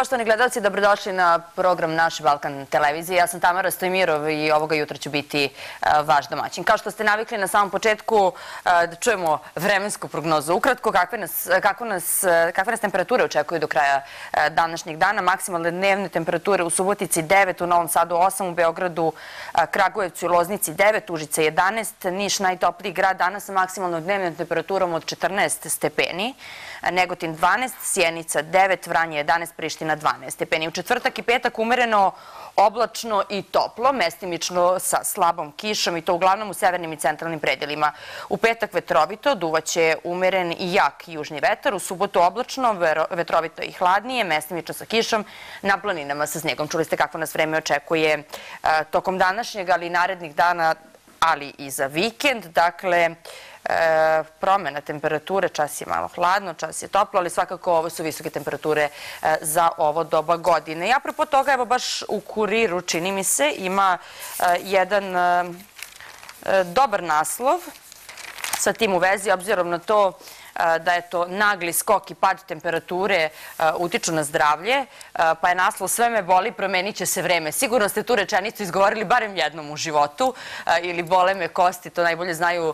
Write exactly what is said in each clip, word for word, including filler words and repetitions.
poštovani gledalci, dobrodošli na program Naš Balkan televizije. Ja sam Tamara Stojmirov i ovoga jutra ću biti vaš domaćin. Kao što ste navikli na samom početku da čujemo vremensku prognozu. Ukratko, kakve nas, kakve nas, kakve nas temperature očekuju do kraja današnjeg dana. Maksimalne dnevne temperature u Subotici devet, u Novom Sadu osam, u Beogradu, Kragujevcu i Loznici devet, Užice jedanaest, Niš najtopliji grad danas sa maksimalnom dnevnom temperaturom od četrnaest stepeni, Negotin dvanaest, Sjenica devet, Vranje jedanaest, Priština dvanaest stepeni. U četvrtak i petak umereno oblačno i toplo, mestimično sa slabom kišom i to uglavnom u severnim i centralnim predelima. U petak vetrovito, duvaće umeren i jak južni vetar. U subotu oblačno, vetrovito i hladnije, mestimično sa kišom, na planinama sa snegom. Čuli ste kako nas vreme očekuje tokom današnjeg, ali i narednih dana, ali i za vikend. Dakle, promjena temperature, čas je malo hladno, čas je toplo, ali svakako ovo su visoke temperature za ovo doba godine. I apropo toga, evo baš u Kuriru, čini mi se, ima jedan dobar naslov sa tim u vezi, obzirom na to da je to nagli skok i pad temperature utiču na zdravlje, pa je naslov Sve me boli, promenit će se vreme. Sigurno ste tu rečenicu izgovorili barem jednom u životu, ili bole me kosti, to najbolje znaju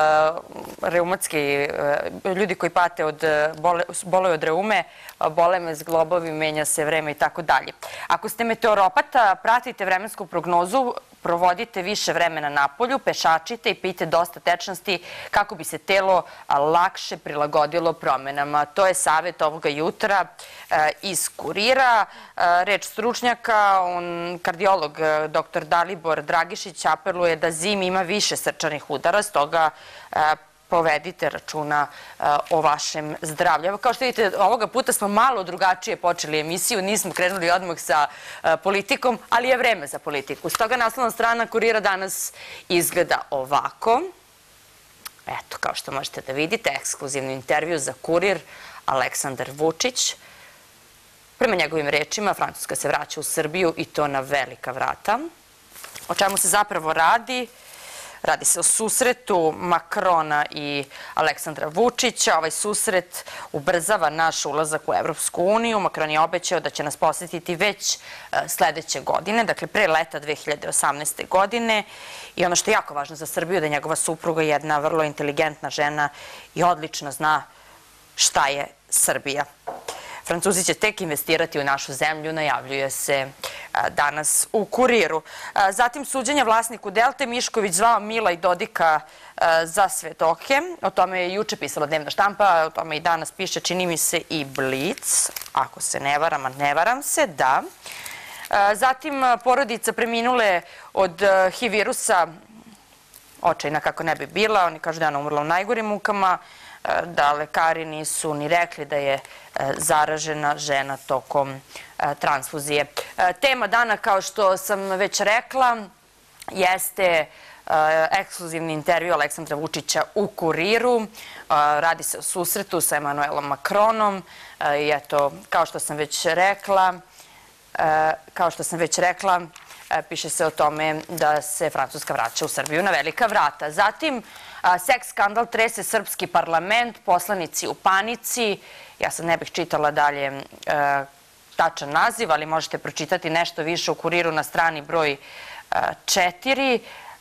reumatski ljudi koji pate od bole od reume, bole me zglobovi, menja se vreme i tako dalje. Ako ste meteoropata, pratite vremensku prognozu, provodite više vremena napolju, pešačite i pijte dosta tečnosti kako bi se telo lakše prilagodilo promenama. To je savjet ovoga jutra iz Kurira. Reč stručnjaka, on, kardiolog doktor Dalibor Dragišić apeluje da zimi ima više srčanih udara, stoga povedite računa o vašem zdravlju. Evo, kao što vidite, ovoga puta smo malo drugačije počeli emisiju, nismo krenuli odmah sa politikom, ali je vreme za politiku. Stoga naslovna strana Kurira danas izgleda ovako. Eto, kao što možete da vidite, ekskluzivni intervju za Kurir, Aleksandar Vučić. Prema njegovim rečima, Francuska se vraća u Srbiju i to na velika vrata. O čemu se zapravo radi? Radi se o susretu Makrona i Aleksandra Vučića. Ovaj susret ubrzava naš ulazak u Evropsku uniju. Makron je obećao da će nas posjetiti već sledeće godine, dakle pre leta dve hiljade osamnaeste. godine. I ono što je jako važno za Srbiju, da je njegova supruga jedna vrlo inteligentna žena i odlično zna šta je Srbija. Francuzi će tek investirati u našu zemlju, najavljuje se danas u Kuriru. Zatim suđenja vlasniku Delte, Mišković zvao Mila i Dodika za svedoke. O tome je juče pisala dnevna štampa, o tome i danas piše, čini mi se, i Blic. Ako se ne varam, a ne varam se, da. Zatim porodica preminule od H I V virusa, očajna kako ne bi bila, oni kažu da je ona umrla u najgorim mukama, da lekari nisu ni rekli da je zaražena žena tokom transfuzije. Tema dana, kao što sam već rekla, jeste ekskluzivni intervju Aleksandra Vučića u Kuriru. Radi se o susretu sa Emanuelom Makronom i eto, kao što sam već rekla, kao što sam već rekla, piše se o tome da se Francuska vraća u Srbiju na velika vrata. Zatim, seks skandal trese srpski parlament, poslanici u panici. Ja sad ne bih čitala dalje tačan naziv, ali možete pročitati nešto više u Kuriru na strani broj četiri.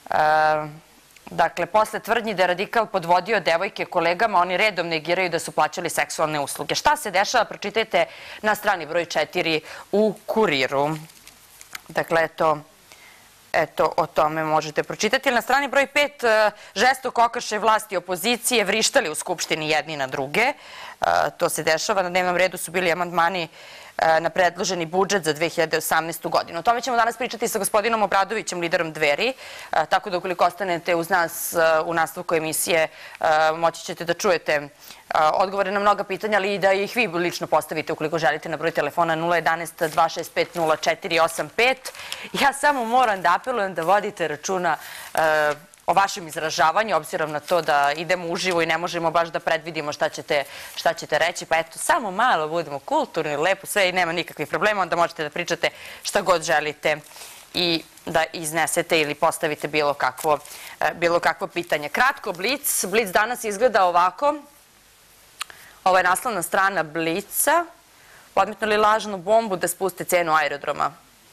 Dakle, posle tvrdnji da je radikal podvodio devojke kolegama, oni redom negiraju da su plaćali seksualne usluge. Šta se dešava, pročitajte na strani broj četiri u Kuriru. Dakle, eto, eto, o tome možete pročitati. Na strani broj pet, žestoko okršaj vlasti opozicije, vrištali u Skupštini jedni na druge. To se dešava. Na dnevnom redu su bili amandmani na predloženi budžet za dve hiljade osamnaestu. godinu. O tome ćemo danas pričati sa gospodinom Obradovićem, liderom Dveri, tako da ukoliko ostanete uz nas u nastavku emisije, moći ćete da čujete odgovore na mnoga pitanja, ali i da ih vi lično postavite ukoliko želite na broj telefona nula jedanaest dva šest pet nula četiri osam pet. Ja samo moram da apelujem da vodite računa o vašem izražavanju, obzirom na to da idemo uživo i ne možemo baš da predvidimo šta ćete, šta ćete reći. Pa eto, samo malo budemo kulturni, lepo sve i nema nikakvih problema, onda možete da pričate šta god želite i da iznesete ili postavite bilo kakvo, bilo kakvo pitanje. Kratko, Blic. Blic danas izgleda ovako. Ovo je naslovna strana Blica. podmetnuli lažnu bombu da spuste cenu aerodroma.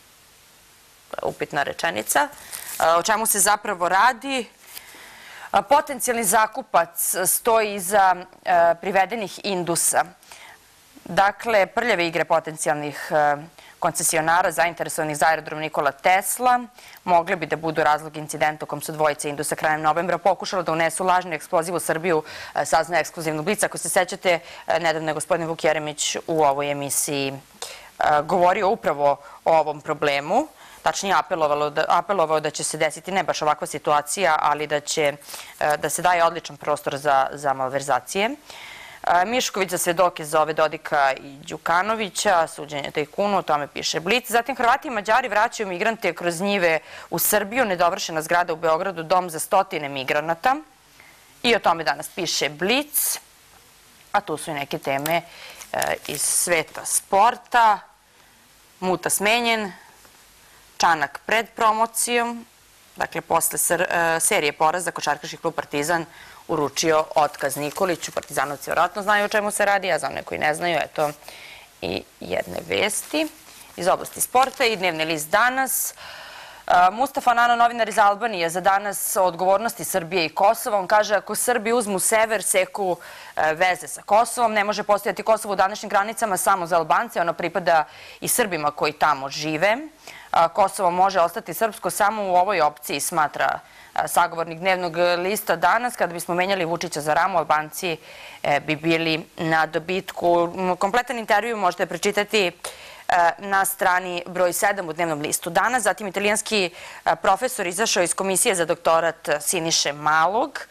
Upitna rečenica. O čemu se zapravo radi? Potencijalni zakupac stoji iza privedenih indusa. Dakle, prljave igre potencijalnih koncesionara zainteresovanih za aerodrom Nikola Tesla mogle bi da budu razlog incidenta u kom su dvojice indusa krajem novembra pokušala da unesu lažni eksploziv u Srbiju, saznaje ekskluzivnu Blic. Ako se sećate, nedavno je gospodin Vuk Jeremić u ovoj emisiji govorio upravo o ovom problemu. Tačnije apelovao da će se desiti ne baš ovakva situacija, ali da se daje odličan prostor za malverzacije. Mišković za svedoke zove Dodika i Đukanovića, suđenje tajkunu, o tome piše Blic. Zatim Hrvati i Mađari vraćaju migrante kroz njive u Srbiju, nedovršena zgrada u Beogradu, dom za stotine migranata. I o tome danas piše Blic. A tu su i neke teme iz sveta sporta. Muta smenjen, Čanak pred promocijom. Dakle, posle serije poraza košarkaški klub Partizan uručio otkaz Nikoliću. Partizanovci vjerojatno znaju o čemu se radi, a za one koji ne znaju, eto i jedne vesti iz oblasti sporta i dnevni list danas. Mustafa Nano, novinar iz Albanije, za danas o odgovornosti Srbije i Kosova. On kaže, ako Srbi uzmu sever, seku veze sa Kosovom, ne može postojati Kosovo u današnjim granicama samo za Albance, ono pripada i Srbima koji tamo žive. Kosovo može ostati srpsko samo u ovoj opciji, smatra sagovornik dnevnog lista danas. Kada bismo menjali Vučića za ramu, Albanci bi bili na dobitku. Kompletan intervju možete prečitati na strani broj sedam u dnevnom listu danas. Zatim italijanski profesor izašao iz komisije za doktorat Siniše Malog.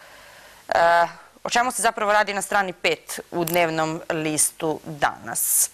O čemu se zapravo radi na strani pet u dnevnom listu danas.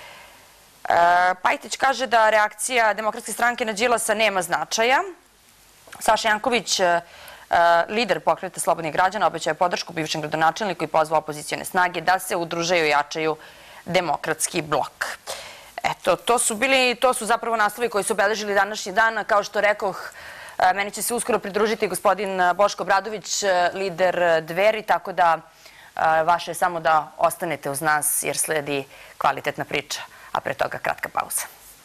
Pajtić kaže da reakcija Demokratske stranke na Đilasa nema značaja. Saša Janković, lider Pokreta slobodnih građana, obećao je podršku bivšem gradonačelniku i pozvao opozicione snage da se udružaju i jačaju demokratski blok. Eto, to su bili, to su zapravo naslovi koji su obeležili današnji dan. Kao što rekoh, meni će se uskoro pridružiti gospodin Boško Obradović, lider Dveri, tako da vaše je samo da ostanete uz nas jer sledi kvalitetna priča, a pre toga kratka pauza.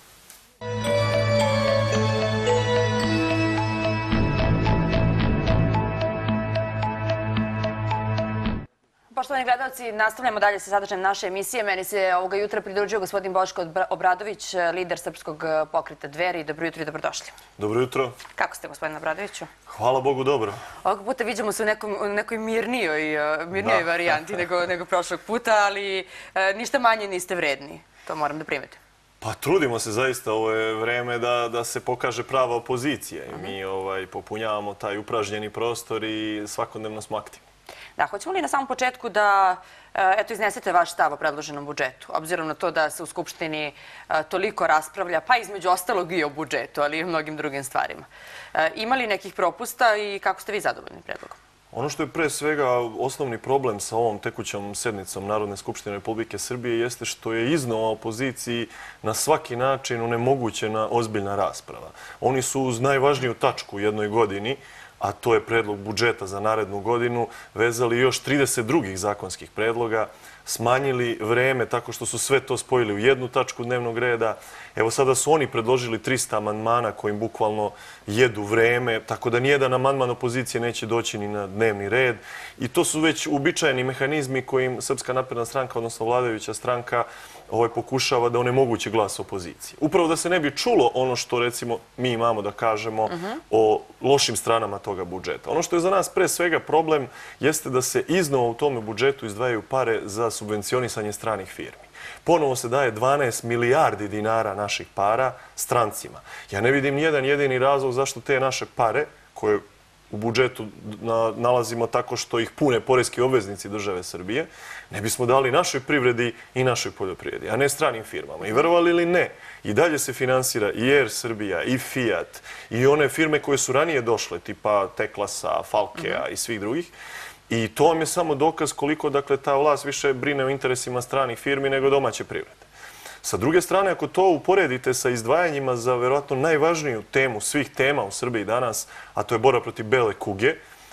Poštovani gledalci, nastavljamo dalje sa sadržajem naše emisije. Meni se ovoga jutra pridružio gospodin Boško Obradović, lider Srpskog pokreta Dveri. Dobro jutro i dobrodošli. Dobro jutro. Kako ste, gospodine Obradoviću? Hvala Bogu, dobro. Ovog puta viđamo se u nekoj mirnijoj varijanti nego prošlog puta, ali ništa manje niste vredni. To moram da primetim. Pa trudimo se zaista, ovo je vreme da se pokaže prava opozicija i mi popunjavamo taj upražnjeni prostor i svakodnevno smo aktivni. Da, hoćemo li na samom početku da iznesete vaš stav o predloženom budžetu, obzirom na to da se u Skupštini toliko raspravlja, pa između ostalog i o budžetu, ali i o mnogim drugim stvarima. Ima li nekih propusta i kako ste vi zadovoljni predlogom? Ono što je pre svega osnovni problem sa ovom tekućom sednicom Narodne skupštine Republike Srbije jeste što je iznova opoziciji na svaki način onemogućena ozbiljna rasprava. Oni su uz najvažniju tačku u jednoj godini, a to je predlog budžeta za narednu godinu, vezali još trideset drugih zakonskih predloga, smanjili vreme tako što su sve to spojili u jednu tačku dnevnog reda. Evo sada su oni predložili trista amandmana kojim bukvalno jedu vreme, tako da nijedan amandman opozicije neće doći ni na dnevni red. I to su već uobičajeni mehanizmi kojim Srpska napredna stranka, odnosno vladajuća stranka, pokušava da onemogući glas opozicije. Upravo da se ne bi čulo ono što, recimo, mi imamo da kažemo o lošim stranama toga budžeta. Ono što je za nas pre svega problem jeste da se iznova u tome budžetu izdvajaju pare za subvencionisanje stranih firmi. Ponovo se daje dvanaest milijardi dinara naših para strancima. Ja ne vidim nijedan jedini razlog zašto te naše pare, koje u budžetu nalazimo tako što ih pune poreski obveznici države Srbije, ne bismo dali našoj privredi i našoj poljoprivredi, a ne stranim firmama. I verovali ili ne, i dalje se finansira i Er Srbija, i Fiat, i one firme koje su ranije došle, tipa Teklasa, Falkea i svih drugih. I to vam je samo dokaz koliko, dakle, ta vlast više brine o interesima stranih firmi nego domaće privrede. Sa druge strane, ako to uporedite sa izdvajanjima za verovatno najvažniju temu svih tema u Srbiji danas, a to je borba protiv bele kuge,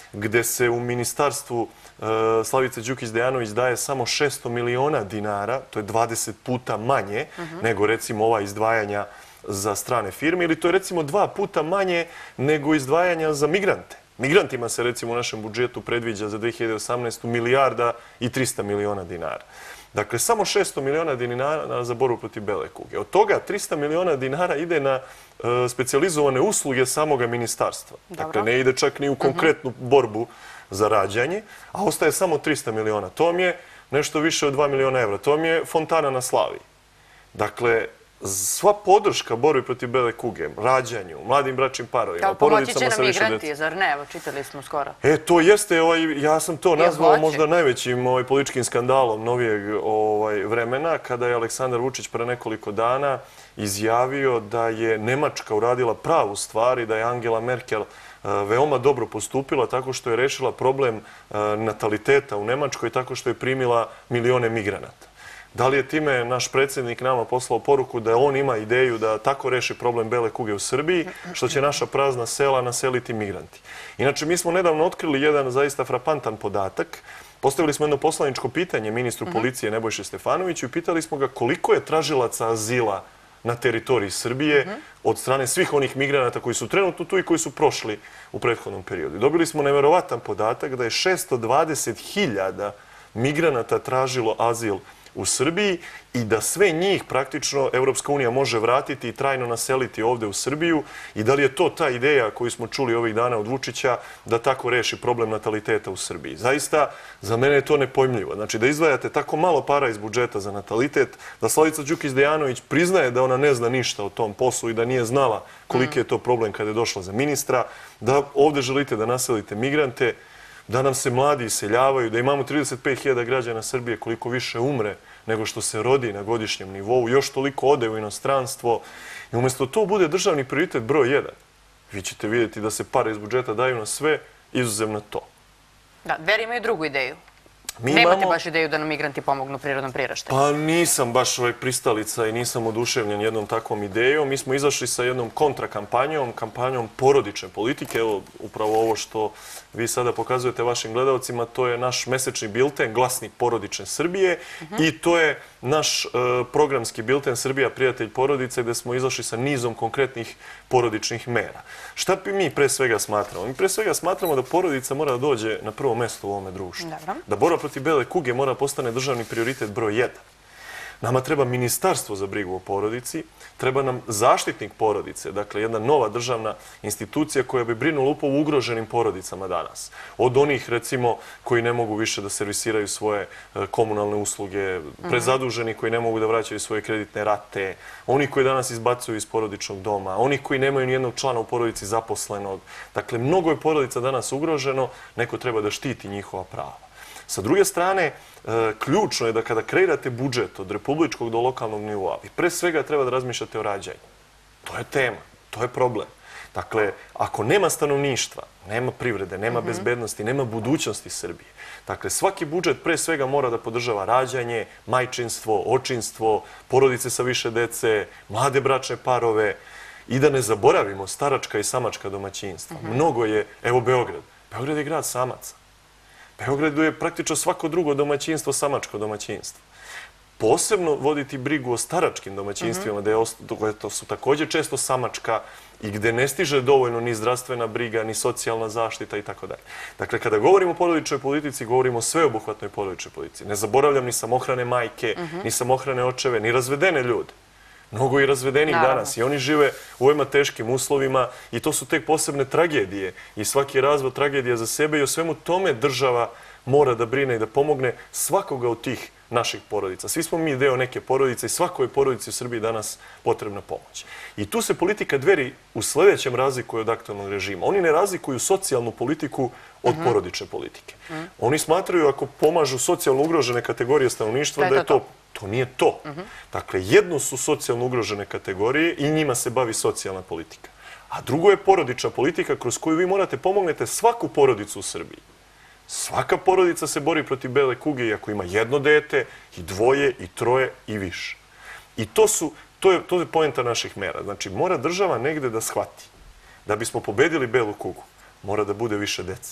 gde se u ministarstvu Slavice Đukić-Dejanović daje samo šesto miliona dinara, to je dvadeset puta manje nego recimo ova izdvajanja za strane firme, ili to je recimo dva puta manje nego izdvajanja za migrante. Migrantima se recimo u našem budžetu predviđa za dve hiljade osamnaestu. milijarda i trista miliona dinara. Dakle, samo šesto miliona dinara za borbu protiv bele kuge. Od toga trista miliona dinara ide na specijalizovane usluge samoga ministarstva. Dakle, ne ide čak ni u konkretnu borbu za rađanje, a ostaje samo trista miliona. To mi je nešto više od dva miliona evra. To mi je fontana na Slaviji. Dakle, sva podrška borbi protiv bele kuge, rađanju, mladim bračnim parovima, porodicama sa više dece. Pomoći će nam migranti, zar ne? Evo, čitali smo skoro. E, to jeste, ja sam to nazvao možda najvećim političkim skandalom novijeg vremena, kada je Aleksandar Vučić pre nekoliko dana izjavio da je Nemačka uradila pravu stvar i da je Angela Merkel veoma dobro postupila tako što je rešila problem nataliteta u Nemačkoj, tako što je primila milione migranata. Da li je time naš predsjednik nama poslao poruku da on ima ideju da tako reši problem bele kuge u Srbiji, što će naša prazna sela naseliti migranti? Inače, mi smo nedavno otkrili jedan zaista frapantan podatak. Postavili smo jedno poslaničko pitanje ministru policije Nebojši Stefanoviću i pitali smo ga koliko je tražilaca azila na teritoriji Srbije od strane svih onih migranata koji su trenutno tu i koji su prošli u prethodnom periodu. Dobili smo neverovatan podatak da je šesto dvadeset hiljada migranata tražilo azil u Srbiji i da sve njih praktično Evropska unija može vratiti i trajno naseliti ovde u Srbiju. I da li je to ta ideja koju smo čuli ovih dana od Vučića da tako reši problem nataliteta u Srbiji? Zaista, za mene je to nepojmljivo. Znači, da izdvajate tako malo para iz budžeta za natalitet, da Slavica Đukić-Dejanović priznaje da ona ne zna ništa o tom poslu i da nije znala koliki je to problem kada je došla za ministra, da ovde želite da naselite migrante, da nam se mladi iseljavaju, da imamo trideset pet hiljada građana Srbije koliko više umre nego što se rodi na godišnjem nivou, još toliko ode u inostranstvo. I umjesto to bude državni prioritet broj jedan. Vi ćete vidjeti da se pare iz budžeta daju na sve, izuzev na to. Da, Dveri imaju drugu ideju. Nemate baš ideju da nam migranti pomognu prirodnom priraštaju? Pa nisam baš ovaj pristalica i nisam oduševljen jednom takvom idejom. Mi smo izašli sa jednom kontrakampanjom, kampanjom porodične politike. Evo, upravo ovo što vi sada pokazujete vašim gledalcima, to je naš mesečni bilten Glasnik porodične Srbije i to je naš programski bilten Srbija prijatelj porodice, gde smo izašli sa nizom konkretnih porodičnih mera. Šta mi pre svega smatramo? Mi pre svega smatramo da porodica mora da dođe na prvo mesto u ovome društvu. Da borba protiv bele kuge mora postane državni prioritet broj jedan. Nama treba ministarstvo za brigu o porodici, treba nam zaštitnik porodice, dakle jedna nova državna institucija koja bi brinula upravo o ugroženim porodicama danas. Od onih, recimo, koji ne mogu više da servisiraju svoje komunalne usluge, prezaduženi koji ne mogu da vraćaju svoje kreditne rate, oni koji danas izbacuju iz porodičnog doma, oni koji nemaju nijednog člana u porodici zaposlenog. Dakle, mnogo je porodica danas ugroženo, neko treba da štiti njihova prava. Sa druge strane, ključno je da kada kreirate budžet od republičkog do lokalnog nivoa, vi pre svega treba da razmišljate o rađanju. To je tema, to je problem. Dakle, ako nema stanovništva, nema privrede, nema bezbednosti, nema budućnosti Srbije. Dakle, svaki budžet pre svega mora da podržava rađanje, majčinstvo, očinstvo, porodice sa više dece, mlade bračne parove i da ne zaboravimo staračka i samačka domaćinstva. Mnogo je, evo Beograd, Beograd je grad samaca. Beogradu je praktično svako drugo domaćinstvo samačko domaćinstvo. Posebno voditi brigu o staračkim domaćinstvima, koje su također često samačka i gde ne stiže dovoljno ni zdravstvena briga, ni socijalna zaštita i tako dalje. Dakle, kada govorimo o porodičnoj politici, govorimo o sveobuhvatnoj porodičnoj politici. Ne zaboravljam ni samohrane majke, ni samohrane očeve, ni razvedene ljude. Mnogo i razvedenih danas i oni žive u ovima teškim uslovima i to su tek posebne tragedije i svaki razvod tragedija za sebe i o svemu tome država mora da brine i da pomogne svakoga od tih naših porodica. Svi smo mi deo neke porodice i svakoj porodici u Srbiji danas potrebna pomoć. I tu se politika Dveri u sljedećem razlikuje od aktualnog režima. Oni ne razlikuju socijalnu politiku od porodične politike. Oni smatraju ako pomažu socijalno ugrožene kategorije stanovništva da je to. To nije to. Dakle, jedno su socijalno ugrožene kategorije i njima se bavi socijalna politika. A drugo je porodična politika kroz koju vi morate pomognete svaku porodicu u Srbiji. Svaka porodica se bori protiv bele kuge i ako ima jedno dete, i dvoje, i troje, i više. I to su, to je, to je poenta naših mera. Znači, mora država negde da shvati da bismo pobedili belu kugu, mora da bude više dece.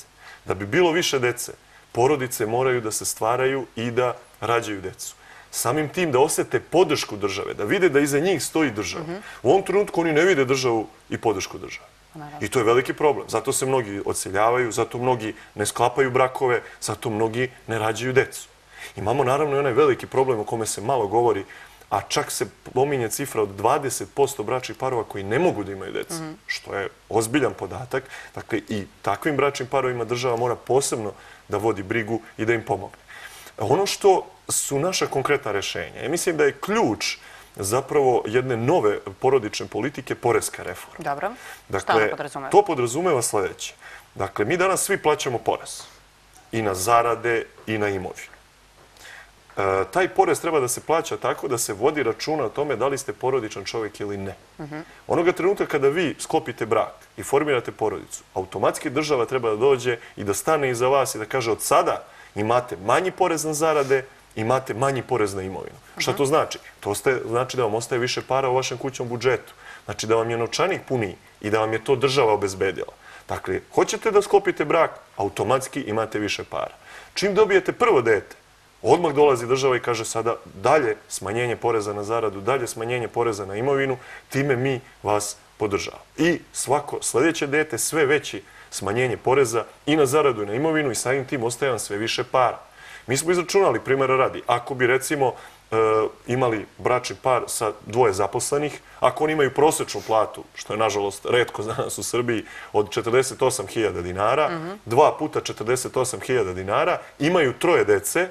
Da bi bilo više dece, porodice moraju da se stvaraju i da rađaju decu. Samim tim da osete podršku države, da vide da iza njih stoji država. U ovom trenutku oni ne vide državu i podršku države. I to je veliki problem. Zato se mnogi odseljavaju, zato mnogi ne sklapaju brakove, zato mnogi ne rađaju decu. Imamo naravno i onaj veliki problem o kome se malo govori, a čak se pominje cifra od dvadeset posto bračnih parova koji ne mogu da imaju decu, što je ozbiljan podatak. Dakle, i takvim bračnim parovima država mora posebno da vodi brigu i da im pomogne. Ono što su naša konkretna rešenja, ja mislim da je ključ zapravo jedne nove porodične politike poreska reforma. Dobro. Šta ono podrazumeva? To podrazumeva sledeće. Dakle, mi danas svi plaćamo porez. I na zarade i na imovinu. Taj porez treba da se plaća tako da se vodi računa o tome da li ste porodičan čovjek ili ne. Onoga trenutka kada vi sklopite brak i formirate porodicu, automatski država treba da dođe i da stane iza vas i da kaže od sada imate manji porez na zarade, imate manji porez na imovinu. Šta to znači? To znači da vam ostaje više para u vašem kućnom budžetu. Znači da vam je novčanik puniji i da vam je to država obezbedila. Dakle, hoćete da sklopite brak, automatski imate više para. Čim dobijete prvo dete, odmah dolazi država i kaže sada dalje smanjenje poreza na zaradu, dalje smanjenje poreza na imovinu, time mi vas podržavamo. I svako sljedeće dete sve veći smanjenje poreza i na zaradu i na imovinu i samim tim ostaje vam sve više para. Mi smo izračunali, primjera radi, ako bi recimo imali bračni par sa dvoje zaposlenih, ako oni imaju prosječnu platu, što je nažalost retko za nas u Srbiji, od četrdeset osam hiljada dinara, dva puta četrdeset osam hiljada dinara, imaju troje dece,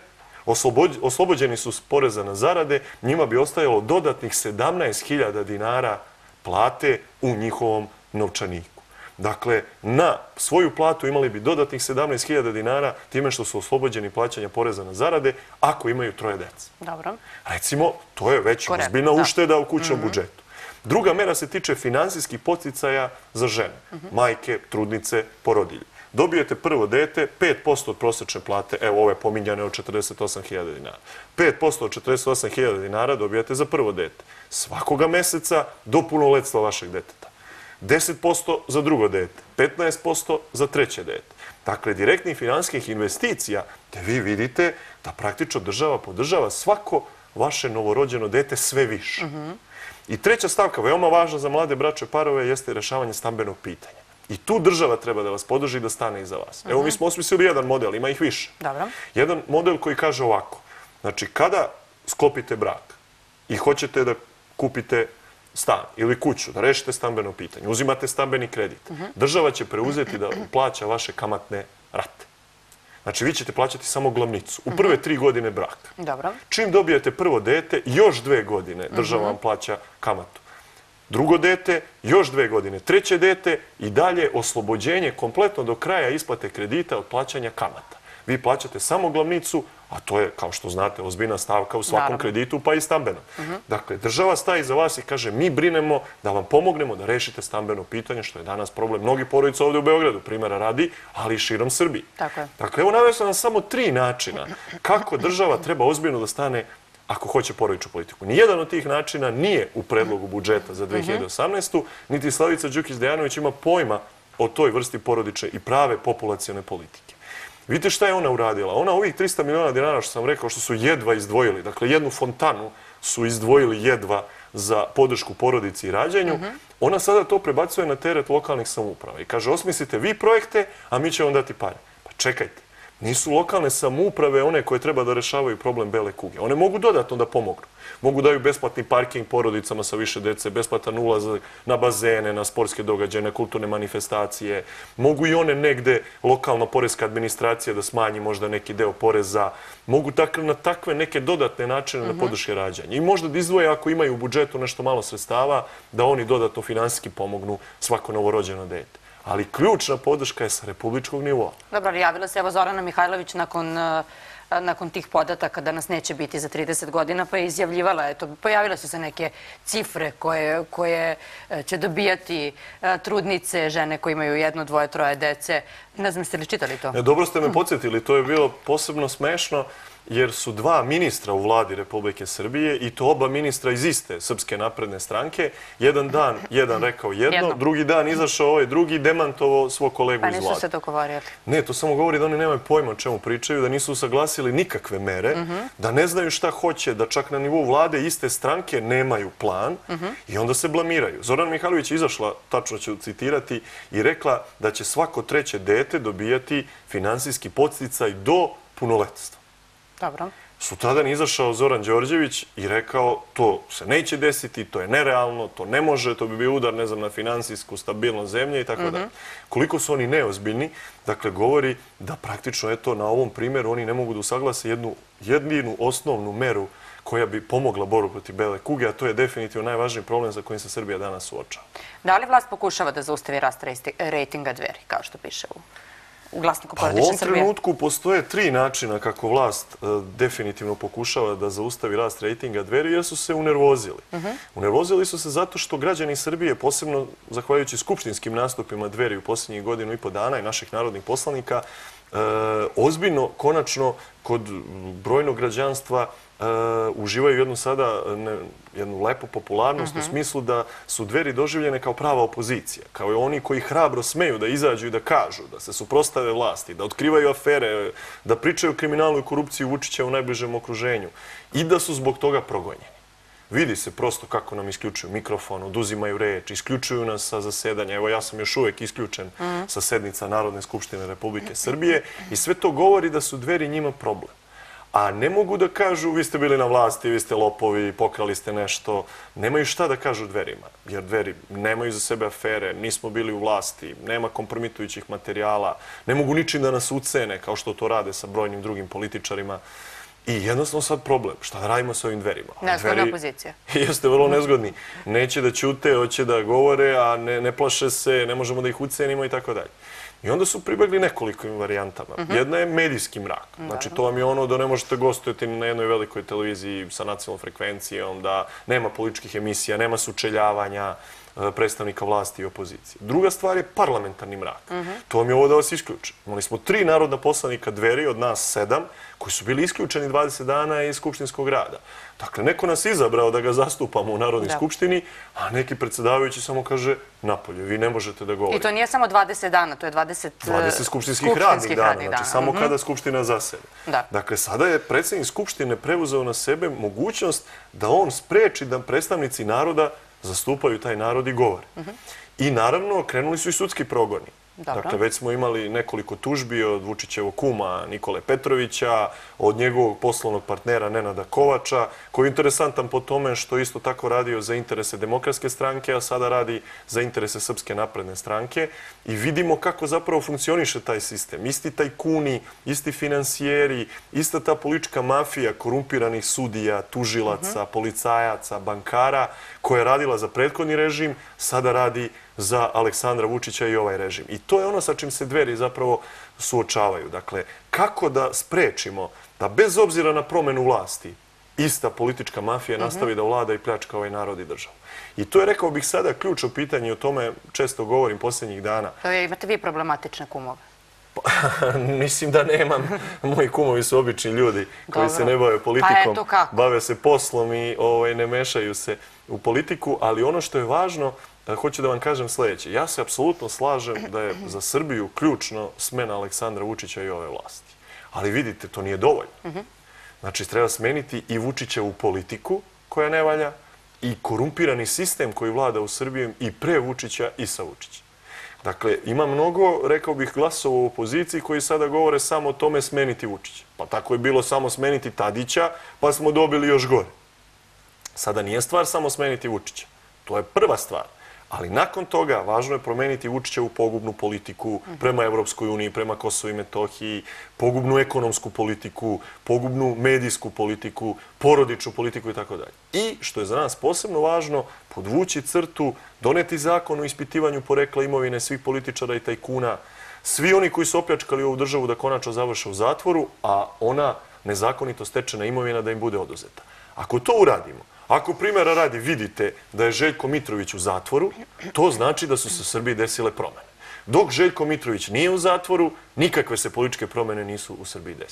oslobođeni su s poreza na zarade, njima bi ostajalo dodatnih sedamnaest hiljada dinara plate u njihovom novčaniku. Dakle, na svoju platu imali bi dodatnih sedamnaest hiljada dinara time što su oslobođeni plaćanja poreza na zarade ako imaju troje dece. Dobro. Recimo, to je već ozbiljna ušteda u kućnom budžetu. Druga mera se tiče finansijskih podsticaja za žene, majke, trudnice, porodilje. Dobijete prvo dete, pet posto od prosječne plate, evo ove pominjane od četrdeset osam hiljada dinara. pet posto od četrdeset osam hiljada dinara dobijate za prvo dete. Svakoga meseca do punoletstva vašeg deteta. deset posto za drugo dete, petnaest posto za treće dete. Dakle, direktnih finansijskih investicija, gde vi vidite da praktično država podržava svako vaše novorođeno dete sve više. I treća stavka, veoma važna za mlade bračne parove, jeste rešavanje stambenog pitanja. I tu država treba da vas podrži i da stane iza vas. Evo, mi smo osmislili jedan model, ima ih više. Jedan model koji kaže ovako. Znači, kada sklopite brak i hoćete da kupite stan ili kuću, da rešite stambeno pitanje, uzimate stambeni kredit, država će preuzeti da plaća vaše kamatne rate. Znači, vi ćete plaćati samo glavnicu u prve tri godine braka. Čim dobijete prvo dete, još dve godine država vam plaća kamatu. Drugo dete, još dve godine. Treće dete i dalje oslobođenje kompletno do kraja isplate kredita od plaćanja kamata. Vi plaćate samo glavnicu, a to je, kao što znate, ozbiljna stavka u svakom kreditu, pa i stambenom. Dakle, država staje iza vas i kaže mi brinemo da vam pomognemo da rešite stambeno pitanje, što je danas problem mnogih porodica ovdje u Beogradu, primjera radi, ali i širom Srbiji. Dakle, evo naveo sam vam samo tri načina kako država treba ozbiljno da stane ako hoće porodičnu politiku. Nijedan od tih načina nije u predlogu budžeta za dve hiljade osamnaestu. Niti Slavica Đukić-Dejanović ima pojma o toj vrsti porodične i prave populacione politike. Vidite šta je ona uradila? Ona ovih trista miliona dinara, što sam rekao, što su jedva izdvojili, dakle jednu fontanu su izdvojili jedva za podršku porodici i rađanju, ona sada to prebacuje na teret lokalnih samouprava i kaže osmislite vi projekte, a mi ćemo vam dati pare. Pa čekajte. Nisu lokalne samouprave one koje treba da rešavaju problem bele kuge. One mogu dodatno da pomognu. Mogu daju besplatni parking porodicama sa više dece, besplatan ulazak na bazene, na sportske događaje, na kulturne manifestacije. Mogu i one negde lokalna poreska administracija da smanji možda neki deo poreza. Mogu na takve neke dodatne načine na podrške rađanja. I možda da izdvoje ako imaju u budžetu nešto malo sredstava, da oni dodatno finansijski pomognu svako novorođeno dete. Ali ključna podrška je sa republičkog nivoa. Dobro, ali javila se evo Zorana Mihajlović nakon tih podataka da nas neće biti za trideset godina, pa je izjavljivala, eto, pojavile su se neke cifre koje će dobijati trudnice, žene koje imaju jedno, dvoje, troje dece. Ne znam, ste li čitali to? Dobro ste me podsjetili, to je bilo posebno smešno. jer su dva ministra u vladi Republike Srbije i to oba ministra iz iste Srpske napredne stranke. Jedan dan, jedan rekao jedno, drugi dan izašao ovaj drugi, demantovao svog kolegu iz vlade. Pa nisu se dogovorili. Ne, to samo govori da oni nemaju pojma o čemu pričaju, da nisu usaglasili nikakve mere, da ne znaju šta hoće, da čak na nivou vlade iste stranke nemaju plan i onda se blamiraju. Zorana Mihajlović je izašla, tačno ću citirati, i rekla da će svako treće dete dobijati finansijski podsticaj do punoletstva. Dobro. Sutradan izašao Zoran Đorđević i rekao to se neće desiti, to je nerealno, to ne može, to bi bio udar, ne znam, na finansijsku stabilnost zemlje i tako dalje. Koliko su oni neozbiljni, dakle, govori da praktično, eto, na ovom primjeru oni ne mogu da usaglase jednu jedinu osnovnu meru koja bi pomogla borbu protiv bele kuge, a to je definitivno najvažniji problem za kojim se Srbija danas suočava. Da li vlast pokušava da zaustavi rast rejtinga Dveri, kao što piše u u Glasniku porodične Srbije? U ovom trenutku postoje tri načina kako vlast definitivno pokušava da zaustavi rast rejtinga Dveri, jer su se unervozili. Unervozili su se zato što građani Srbije, posebno zahvaljujući skupštinskim nastupima Dveri u posljednjih godinu i po dana i naših narodnih poslanika, ozbiljno, konačno, kod brojnog građanstva uživaju jednu sada, jednu lepu popularnost u smislu da su Dveri doživljene kao prava opozicija, kao i oni koji hrabro smeju da izađu i da kažu, da se suprotstave vlasti, da otkrivaju afere, da pričaju o kriminalu i korupciji Vučića u najbližem okruženju i da su zbog toga progonjeni. Vidi se prosto kako nam isključuju mikrofon, oduzimaju reč, isključuju nas sa zasedanja. Evo, ja sam još uvek isključen sa sednica Narodne skupštine Republike Srbije i sve to govori da su Dveri njima problem. A ne mogu da kažu vi ste bili na vlasti, vi ste lopovi, pokrali ste nešto. Nemaju šta da kažu Dverima, jer Dveri nemaju za sebe afere, nismo bili u vlasti, nema kompromitujućih materijala, ne mogu ničim da nas ucene kao što to rade sa brojnim drugim političarima. I jednostavno sad problem. Šta da radimo sa ovim Dverima? Nezgodna opozicija. Jeste vrlo nezgodni. Neće da ćute, hoće da govore, a ne plaše se, ne možemo da ih ucenimo i tako dalje. I onda su pribegli nekolikim varijantama. Jedna je medijski mrak. Znači, to vam je ono da ne možete gostovati na jednoj velikoj televiziji sa nacionalnom frekvencijom, da nema političkih emisija, nema sučeljavanja predstavnika vlasti i opozicije. Druga stvar je parlamentarni mrak. To vam je ovo da vas isključe. Imali smo tri narodna poslanika Dveri, od nas sedam, koji su bili isključeni dvadeset dana iz Skupštinskog rada. Dakle, neko nas izabrao da ga zastupamo u Narodnoj skupštini, a neki predsjedavajući samo kaže napolje, vi ne možete da govorite. I to nije samo dvadeset dana, to je dvadeset skupštinskih radnih dana, znači samo kada Skupština zaseda. Dakle, sada je predsjednik Skupštine preuzeo na sebe mogućnost da on spreči da predstavnici naroda zastupaju taj narod i govore. I naravno, krenuli su i sudski progoni. Dakle, već smo imali nekoliko tužbi od Vučićevog kuma Nikole Petrovića, od njegovog poslovnog partnera Nenada Kovača, koji je interesantan po tome što isto tako radio za interese Demokratske stranke, a sada radi za interese Srpske napredne stranke. I vidimo kako zapravo funkcioniše taj sistem. Isti tajkuni, isti finansijeri, ista ta politička mafija korumpiranih sudija, tužilaca, policajaca, bankara, koja je radila za prethodni režim, sada radi za Aleksandra Vučića i ovaj režim. I to je ono sa čim se Dveri zapravo suočavaju. Dakle, kako da sprečimo da bez obzira na promenu vlasti ista politička mafija nastavi da vlada i pljačka ovaj narod i državu. I to je, rekao bih sada, ključno pitanje, o tome često govorim posljednjih dana. Imate vi problematične kumove? Mislim da nemam. Moji kumovi su obični ljudi koji se ne bave politikom, bave se poslom i ne mešaju se u politiku, ali ono što je važno, hoću da vam kažem sljedeće. Ja se apsolutno slažem da je za Srbiju ključno smena Aleksandra Vučića i ove vlasti. Ali vidite, to nije dovoljno. Znači, treba smeniti i Vučićevu politiku koja ne valja i korumpirani sistem koji vlada u Srbiji i pre Vučića i sa Vučića. Dakle, ima mnogo, rekao bih, glasova u opoziciji koji sada govore samo o tome smeniti Vučića. Pa tako je bilo samo smeniti Tadića, pa smo dobili još gore. Sada nije stvar samo smeniti Vučića. To je prva stvar. Ali nakon toga važno je promeniti Vučićevu pogubnu politiku prema Evropskoj uniji, prema Kosovu i Metohiji, pogubnu ekonomsku politiku, pogubnu medijsku politiku, porodičnu politiku i tako dalje. I, što je za nas posebno važno, podvući crtu, doneti zakon o ispitivanju porekla imovine svih političara i tajkuna, svi oni koji su opljačkali ovu državu da konačno završe u zatvoru, a ona nezakonito stečena imovina da im bude oduzeta. Ako to uradimo, ako primjera radi vidite da je Željko Mitrović u zatvoru, to znači da su se u Srbiji desile promene. Dok Željko Mitrović nije u zatvoru, nikakve se političke promene nisu u Srbiji desile.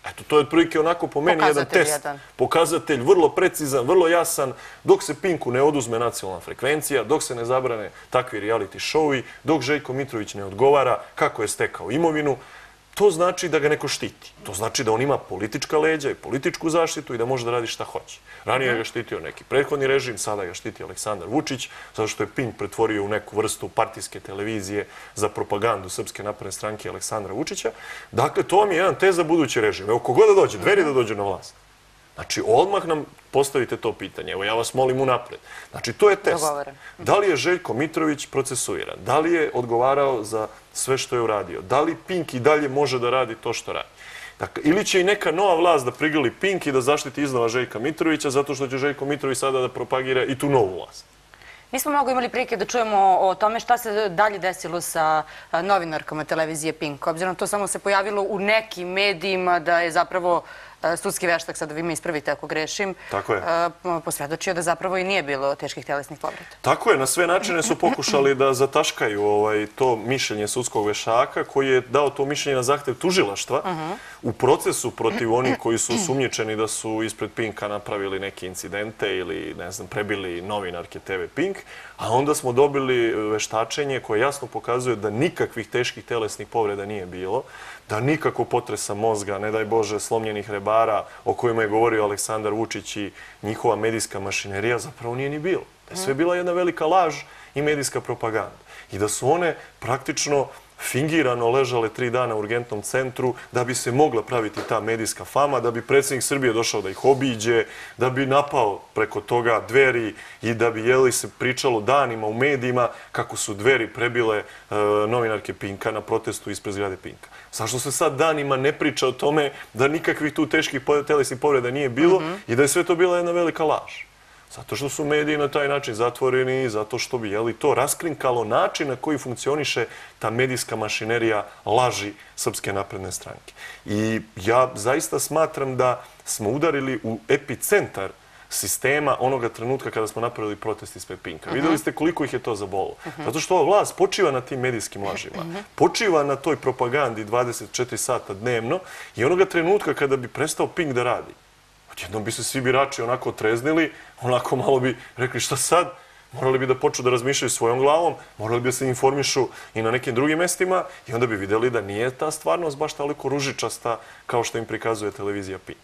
Eto, to je otprilike onako po meni jedan Pokazatelj test. jedan. Pokazatelj vrlo precizan, vrlo jasan, dok se Pinku ne oduzme nacionalna frekvencija, dok se ne zabrane takvi reality showi, dok Željko Mitrović ne odgovara kako je stekao imovinu, to znači da ga neko štiti. To znači da on ima politička leđa i političku zaštitu i da može da radi šta hoće. Ranije ga štitio neki prethodni režim, sada ga štiti Aleksandar Vučić, zato što je Pink pretvorio u neku vrstu partijske televizije za propagandu Srpske napredne stranke Aleksandra Vučića. Dakle, to vam je jedan test za budući režim. Evo, kogod da dođe, Dveri da dođe na vlast. Znači, odmah nam postavite to pitanje. Evo, ja vas molim unapred. Znači, to je test. Da li je Željko Mitrović procesuiran? Da li je odgovarao za sve što je uradio? Da li Pink i dalje može da radi to što radi? Dakle, ili će i neka nova vlast da prigrli Pink i da zaštiti iznova Željka Mitrovića zato što će Željko Mitrović sada da propagira i tu novu vlast. Nismo mnogo imali prilike da čujemo o tome šta se dalje desilo sa novinarkama televizije Pink. Obzirom to samo se pojavilo u nekim medijima da je zapravo sudski veštak, sada vi me ispravite ako grešim, posvjedočio da zapravo i nije bilo teških telesnih povreda. Tako je, na sve načine su pokušali da zataškaju to mišljenje sudskog veštaka koji je dao to mišljenje na zahtev tužilaštva u procesu protiv onih koji su osumnjičeni da su ispred Pinka napravili neke incidente ili, ne znam, prebili novinarke te ve Pink, a onda smo dobili veštačenje koje jasno pokazuje da nikakvih teških telesnih povreda nije bilo, da nikako potresa mozga, ne daj Bože, slomljenih rebara o kojima je govorio Aleksandar Vučić i njihova medijska mašinerija, zapravo nije ni bilo. Da je sve bila jedna velika laž i medijska propaganda. I da su one praktično fingirano ležale tri dana u urgentnom centru da bi se mogla praviti ta medijska fama, da bi predsjednik Srbije došao da ih obiđe, da bi napao preko toga Dveri i da bi jeli se pričalo danima u medijima kako su Dveri prebile novinarke Pinka na protestu ispred zgrade Pinka. Zašto se sad danima ne priča o tome da nikakvih tu teških telesnih povreda nije bilo i da je sve to bila jedna velika laž? Zato što su mediji na taj način zatvoreni, zato što bi jeli, to raskrinkalo način na koji funkcioniše ta medijska mašinerija laži Srpske napredne stranke. I ja zaista smatram da smo udarili u epicentar sistema onoga trenutka kada smo napravili protest ispred Pinka. Vidjeli ste koliko ih je to zabolilo. Zato što ova vlast počiva na tim medijskim lažima. Počiva na toj propagandi dvadeset četiri sata dnevno i onoga trenutka kada bi prestao Pink da radi. Odjednom bi se svi birači onako otreznili, onako malo bi rekli šta sad, morali bi da počnu da razmišljaju svojom glavom, morali bi da se informišu i na nekim drugim mestima i onda bi vidjeli da nije ta stvarnost baš toliko ružičasta kao što im prikazuje televizija Pink.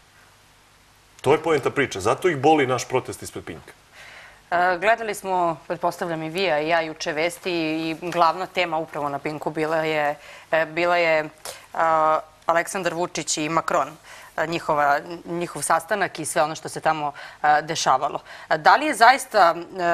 To je poenta priče. Zato ih boli naš protest ispred Pinka. Gledali smo, pretpostavljam i vi, a i ja juče vesti i glavna tema upravo na Pinku bila je Aleksandar Vučić i Macron. Njihov sastanak i sve ono što se tamo dešavalo. Da li je zaista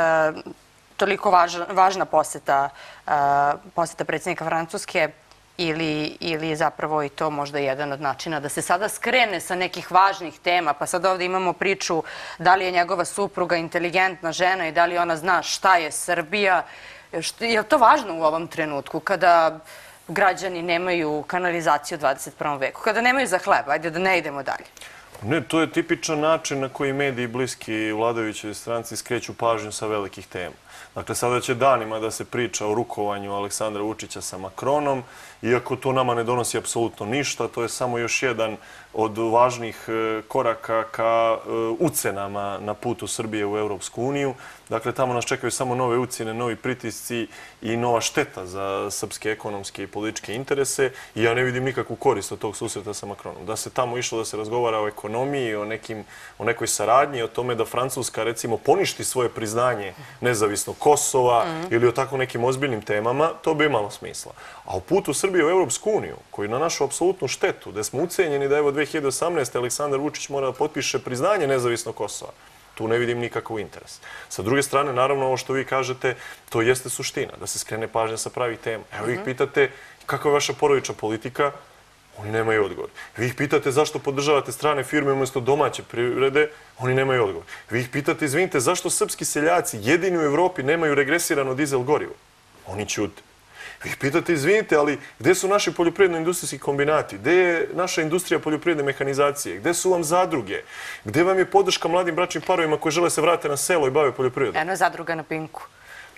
toliko važna poseta predsjednika Francuske ili je zapravo i to možda jedan od načina da se sada skrene sa nekih važnih tema? Pa sad ovdje imamo priču da li je njegova supruga inteligentna žena i da li ona zna šta je Srbija. Je li to važno u ovom trenutku kada građani nemaju kanalizaciju u dvadeset prvom veku, kada nemaju za hleb? Ajde da ne idemo dalje. Ne, to je tipičan način na koji mediji bliski vladajućoj stranci skreću pažnju sa velikih tema. Dakle, sada će danima da se priča o rukovanju Aleksandra Vučića sa Macronom, iako to nama ne donosi apsolutno ništa, to je samo još jedan od važnih koraka ka ucenama na putu Srbije u Evropsku uniju. Dakle, tamo nas čekaju samo nove ucjene, novi pritisci i nova šteta za srpske ekonomske i političke interese i ja ne vidim nikakvu korist od tog susreta sa Macronom. Da se tamo išlo da se razgovara o ekonomiji, o nekoj saradnji, o tome da Francuska, recimo, poništi svoje priznanje nezavisnog Kosova ili o tako nekim ozbiljnim temama, to bi imalo smisla. A u putu Srbije u Evropsku uniju, koji na našu apsolutnu štetu, gde smo ucenjeni da evo dve hiljade osamnaeste. Aleksandar Vučić mora da potpiše priznanje nezavisnog Kosova. Tu ne vidim nikakav interes. Sa druge strane, naravno, ovo što vi kažete, to jeste suština, da se skrene pažnja sa pravih tema. Evo ih pitate kakva je vaša porodična politika, oni nemaju odgovor. Vi ih pitate zašto podržavate strane firme umjesto domaće privrede, oni nemaju odgovor. Vi ih pitate, izvinite, zašto srpski seljaci jedini u Evropi nemaju regresirano dizel gorivo? Oni ćute. Vi ih pitate, izvinite, ali gde su naši poljoprivredno-industrijski kombinati? Gde je naša industrija poljoprivredne mehanizacije? Gde su vam zadruge? Gde vam je podrška mladim bračnim parovima koji žele se vrate na selo i bave poljoprivredom? Eno je zadruga na Pinku.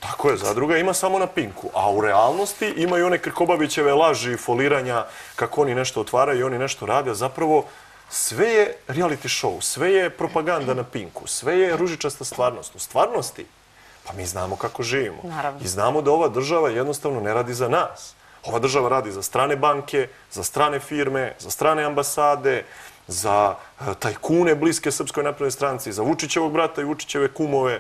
Tako je, zadruga ima samo na Pinku, a u realnosti imaju one Krkobabićeve laži i foliranja kako oni nešto otvaraju i oni nešto rade, a zapravo sve je reality show, sve je propaganda na Pinku, sve je ružičasta stvarnost. U stvarnosti, pa mi znamo kako živimo. Naravno. I znamo da ova država jednostavno ne radi za nas. Ova država radi za strane banke, za strane firme, za strane ambasade, za tajkune bliske Srpskoj naprednoj stranci, za Vučićevog brata i Vučićeve kumove.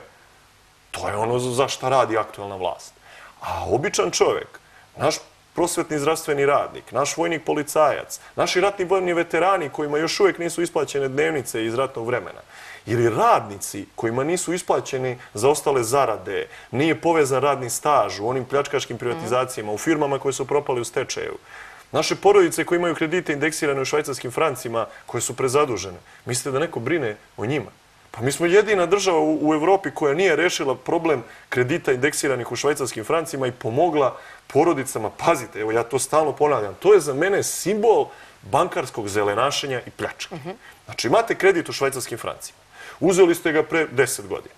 To je ono za šta radi aktuelna vlast. A običan čovjek, naš prosvetni zdravstveni radnik, naš vojnik policajac, naši ratni vojni veterani kojima još uvijek nisu isplaćene dnevnice iz ratnog vremena, ili radnici kojima nisu isplaćeni za ostale zarade, nije povezan radni staž u onim pljačkaškim privatizacijama, u firmama koje su propali u stečaju, naše porodice koje imaju kredite indeksirane u švajcarskim francima, koje su prezadužene. Mislite da neko brine o njima? Pa mi smo jedina država u Evropi koja nije rešila problem kredita indeksiranih u švajcarskim francima i pomogla porodicama. Pazite, evo ja to stalno ponavljam, to je za mene simbol bankarskog zelenašenja i pljačke. Znači imate kredit u švajcarskim francima. Uzeli ste ga pre deset godina.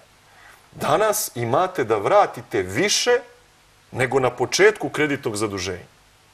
Danas imate da vratite više nego na početku kreditnog zaduženja.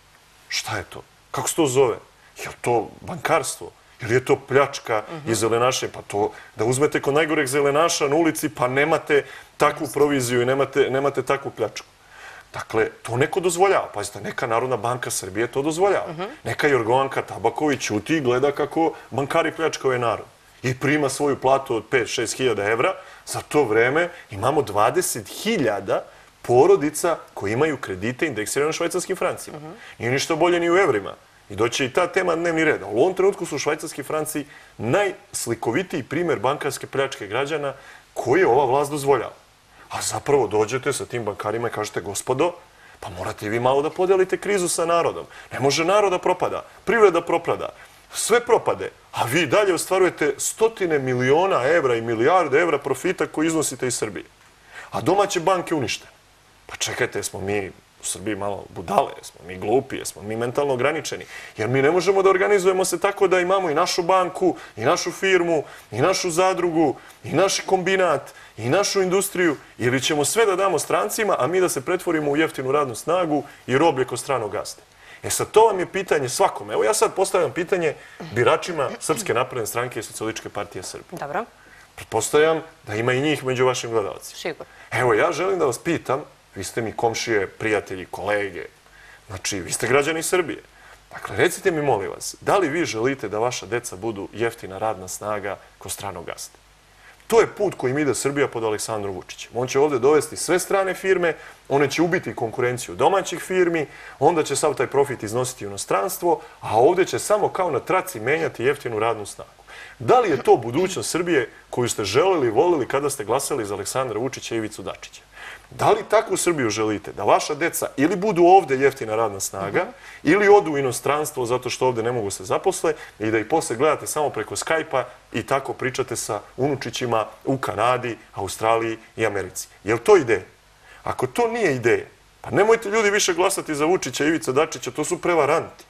Šta je to? Kako se to zove? Je li to bankarstvo? Ili je to pljačka i zelenašenje? Pa to da uzmete kod najgoreg zelenaša na ulici pa nemate takvu proviziju i nemate takvu pljačku. Dakle, to neko dozvoljava. Pazite, neka Narodna banka Srbije to dozvoljava. Neka Jorgovanka Tabaković ćuti i gleda kako bankari pljačkaju narod. I prima svoju platu od pet do šest hiljada evra. Za to vreme imamo dvadeset hiljada porodica koji imaju kredite indeksirane u švajcarskim francima. Nije ništa bolje ni u evrima. I doće i ta tema dnevni red. U ovom trenutku su švajcarski franci najslikovitiji primjer bankarske pljačke građana koje ova vlast dozvoljava. A zapravo dođete sa tim bankarima i kažete, gospodo, pa morate i vi malo da podelite krizu sa narodom. Ne može narod da propada, privreda propada, sve propade, a vi dalje ostvarujete stotine miliona evra i milijarde evra profita koji iznosite iz Srbije. A domaće banke uništene. Pa čekajte, smo mi u Srbiji malo budale, smo mi glupi, smo mi mentalno ograničeni. Jer mi ne možemo da organizujemo se tako da imamo i našu banku, i našu firmu, i našu zadrugu, i naš kombinat, i našu industriju, ili ćemo sve da damo strancima, a mi da se pretvorimo u jeftinu radnu snagu i roblje kod stranog gazde. E sad, to vam je pitanje svakome. Evo ja sad postavljam pitanje biračima Srpske napredne stranke i Socijalističke partije Srbije. Dobro. Pretpostavljam da ima i njih među vašim gledalcima. Sigurno. Evo, ja želim da vas pitam, vi ste mi komšije, prijatelji, kolege, znači, vi ste građani Srbije. Dakle, recite mi, molim vas, da li vi želite da vaša deca budu jeftina radna snaga kod stranog gazde? To je put kojim ide Srbija pod Aleksandrom Vučićem. On će ovdje dovesti sve strane firme, one će ubiti konkurenciju domaćih firmi, onda će sav taj profit iznositi u inostranstvo, a ovdje će samo kao na traci menjati jeftinu radnu snagu. Da li je to budućnost Srbije koju ste želeli i volili kada ste glasali za Aleksandra Vučića i Ivicu Dačića? Da li takvu Srbiju želite? Da vaša deca ili budu ovdje jeftina radna snaga, ili odu u inostranstvo zato što ovdje ne mogu se zaposle i da ih posle gledate samo preko Skype-a i tako pričate sa unučićima u Kanadi, Australiji i Americi. Je li to ideja? Ako to nije ideja, pa nemojte ljudi više glasati za Vučića i Ivica Dačića, to su prevaranti.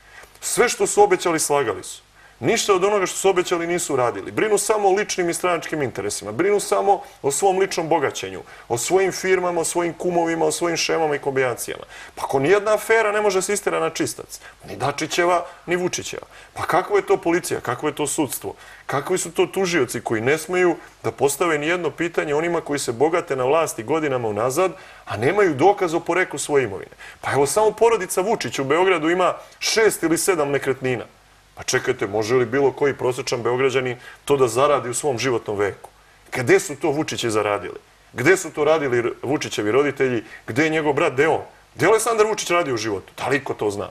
Sve što su obećali, slagali su. Ništa od onoga što su obećali nisu radili. Brinu samo o ličnim i stranačkim interesima. Brinu samo o svom ličnom bogaćenju, o svojim firmama, o svojim kumovima, o svojim šemama i kombinacijama. Pa ako nijedna afera ne može se istera na čistac, ni Dačićeva, ni Vučićeva. Pa kakva je to policija, kakvo je to sudstvo? Kakvi su to tužioci koji ne smeju da postave nijedno pitanje onima koji se bogate na vlasti godinama unazad, a nemaju dokaz o poreklu svoje imovine? Pa evo samo porodica Vučić u Beogradu ima šest ili sedam nekretnina. Pa čekajte, može li bilo koji prosječan Beograđanin to da zaradi u svom životnom veku? Gde su to Vučići zaradili? Gde su to radili Vučićevi roditelji? Gde je njegov brat? Gde je on? Gde je Aleksandar Vučić radio u životu? Da li ko to zna?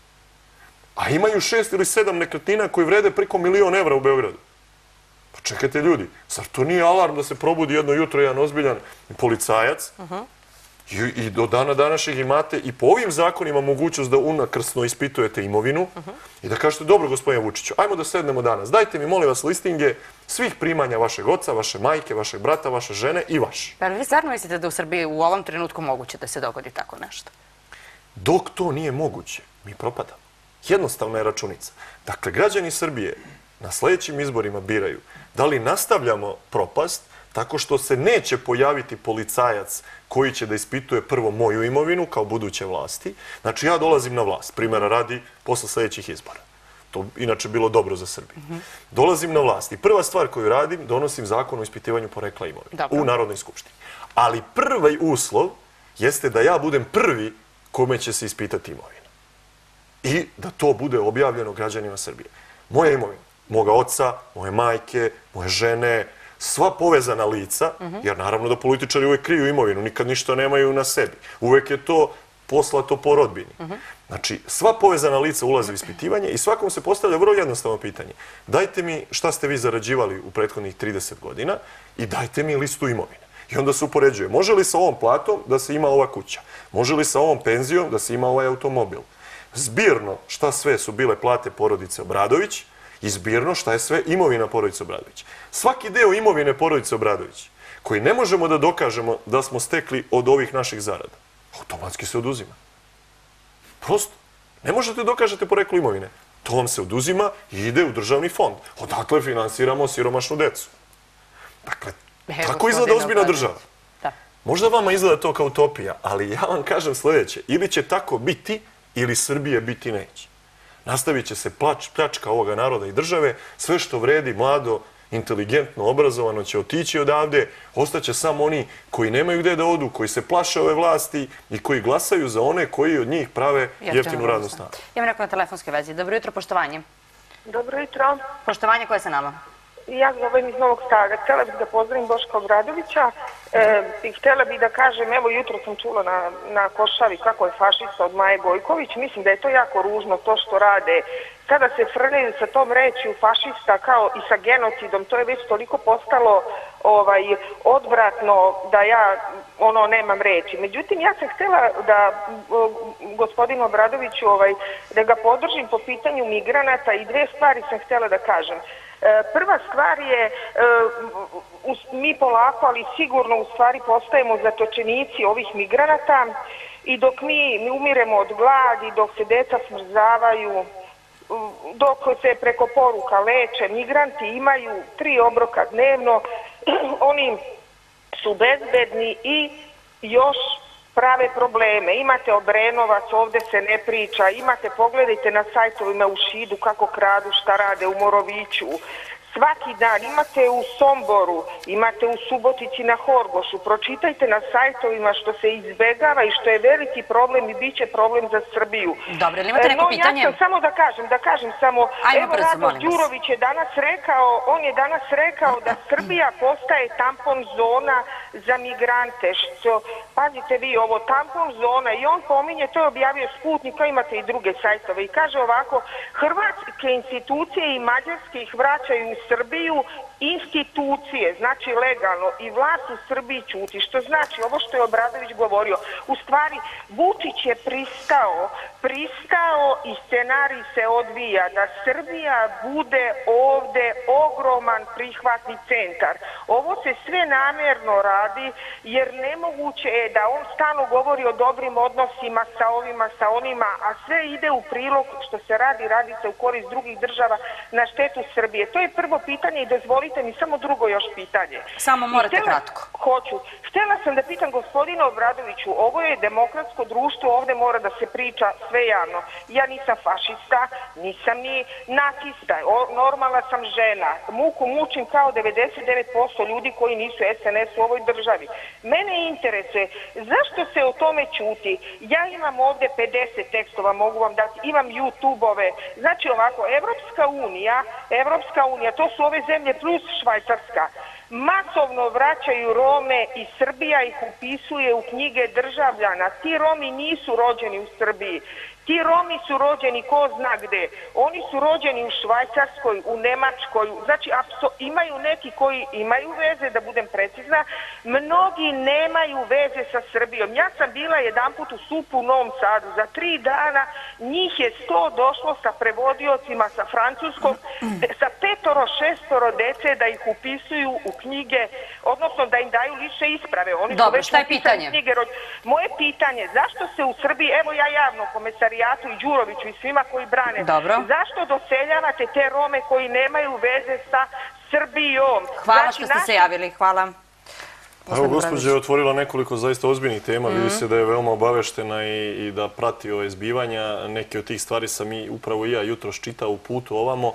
A imaju šest ili sedam nekretnina koji vrede preko milion evra u Beogradu. Pa čekajte ljudi, zar to nije alarm da se probudi jedno jutro jedan ozbiljan policajac i do dana današnjeg imate i po ovim zakonima mogućnost da unakrsno ispitujete imovinu i da kažete, dobro, gospodine Vučiću, ajmo da sednemo danas. Dajte mi, molim vas, listinge svih primanja vašeg oca, vaše majke, vašeg brata, vaše žene i vaše. Pa vi stvarno mislite da u Srbiji u ovom trenutku moguće da se dogodi tako nešto? Dok to nije moguće, mi propadamo. Jednostavna je računica. Dakle, građani Srbije na sljedećim izborima biraju da li nastavljamo propast Tako što se neće pojaviti policajac koji će da ispituje prvo moju imovinu kao buduće vlasti. Znači, ja dolazim na vlast, primjera radi, posle sljedećih izbora. To inače bilo dobro za Srbiju. Dolazim na vlast i prva stvar koju radim, donosim zakon o ispitivanju porekla imovine u Narodnoj skupštini. Ali prvi uslov jeste da ja budem prvi kome će se ispitati imovina. I da to bude objavljeno građanima Srbije. Moja imovina, moga oca, moje majke, moje žene, sva povezana lica, jer naravno da političari uvek kriju imovinu, nikad ništa nemaju na sebi. Uvek je to poslato po rodbini. Znači, sva povezana lica ulaze u ispitivanje i svakom se postavlja vrlo jednostavno pitanje. Dajte mi šta ste vi zarađivali u prethodnih trideset godina i dajte mi listu imovine. I onda se upoređuje. Može li sa ovom platom da se ima ova kuća? Može li sa ovom penzijom da se ima ovaj automobil? Zbirno šta sve su bile plate porodice Obradović i zbirno šta je sve imovina porodice Obradović. Svaki deo imovine porodice Obradović koji ne možemo da dokažemo da smo stekli od ovih naših zarada, automatski se oduzima. Prosto. Ne možete dokažete poreklo imovine. To vam se oduzima i ide u državni fond. Odatle finansiramo siromašnu decu. Dakle, tako izgleda ozbiljna država. Možda vama izgleda to kao utopija, ali ja vam kažem sljedeće. Ili će tako biti, ili Srbije biti neće. Nastavit će se pljačka ovoga naroda i države. Sve što vredi, mlado, inteligentno, obrazovano će otići odavde. Ostaće samo oni koji nemaju gde da odu, koji se plaše ove vlasti i koji glasaju za one koji od njih prave jeftinu radnu snagu. Imam neko na telefonskoj vezi. Dobro jutro, poštovanje. Dobro jutro. Poštovanje, ko je sa nama? Ja zovem iz Novog Sada. Htjela bih da pozdravim Boška Obradovića i htjela bih da kažem, evo jutro sam čula na Košavi kako je fašista od Maje Gojković. Mislim da je to jako ružno to što rade. Kada se frljaju sa tom rečju fašista kao i sa genocidom, to je već toliko postalo odvratno da ja ono nemam reči. Međutim, ja sam htjela da gospodinu Obradoviću da ga podržim po pitanju migranata i dve stvari sam htjela da kažem. Prva stvar je, mi polako, ali sigurno u stvari postajemo zatočenici ovih migranata i dok mi umiremo od gladi, dok se deca smrzavaju, dok se preko poruka leče, migranti imaju tri obroka dnevno, oni su bezbedni i još prave probleme. Imate Obrenovac, ovde se ne priča, imate, pogledajte na sajtovima u Šidu kako kradu, šta rade u Moroviću. Svaki dan imate u Somboru, imate u Subotici na Horgošu, pročitajte na sajtovima što se izbegava i što je veliki problem i bit će problem za Srbiju. Dobro, ili imate neko pitanje? Ja sam samo da kažem, da kažem samo, evo Rado Đurović je danas rekao, on je danas rekao da Srbija postaje tampon zona za migrante, što, pazite vi, ovo tampon zona i on pominje, to je objavio Sputnik, to imate i druge sajtove i kaže ovako, hrvatske institucije i mađarske ih vraćaju u Srbiju, institucije, znači legalno, i vlast u Srbiji ćuti, što znači ovo što je Obradović govorio. U stvari, Vučić je pristao, pristao i scenarij se odvija da Srbija bude ovde ogroman prihvatni centar. Ovo se sve namjerno radi, jer nemoguće je da on stalno govori o dobrim odnosima sa ovima, sa onima, a sve ide u prilog što se radi, radi se u korist drugih država na štetu Srbije. To je prvo pitanje i dozvolite mi samo drugo još pitanje. Samo morate kratko. Hoću. Htjela sam da pitam gospodina Obradoviću, ovo je demokratsko društvo, ovdje mora da se priča sve javno. Ja nisam fašista, nisam ni nacista, normalna sam žena. Muku mučim kao devedeset devet posto ljudi koji nisu es en es u ovoj državi. Mene interesuje zašto se o tome ćuti. Ja imam ovdje pedeset tekstova, mogu vam dati, imam YouTube-ove. Znači ovako, Evropska unija, Evropska unija, to su ove zemlje plus Švajcarska, masovno vraćaju Rome i Srbija ih upisuje u knjige državljana. Ti Romi nisu rođeni u Srbiji. Ti Romi su rođeni ko zna gde. Oni su rođeni u Švajcarskoj, u Nemačkoj. Znači, imaju neki koji imaju veze, da budem precizna. Mnogi nemaju veze sa Srbijom. Ja sam bila jedan put u Supu u Novom Sadu. Za tri dana njih je sto došlo sa prevodiocima sa francuskom, sa petoro, šestoro dece da ih upisuju u knjige, odnosno da im daju lične isprave. Dobro, šta je pitanje? Moje pitanje, zašto se u Srbiji, evo ja javno komesar i Đuroviću i svima koji brane. Zašto doseljavate te Rome koji nemaju veze sa Srbijom? Hvala što ste se javili. Hvala. Evo, gospođa je otvorila nekoliko zaista ozbiljnih tema. Vidi se da je veoma obaveštena i da prati ove zbivanja. Neke od tih stvari sam i upravo i ja jutros čitao u putu ovamo.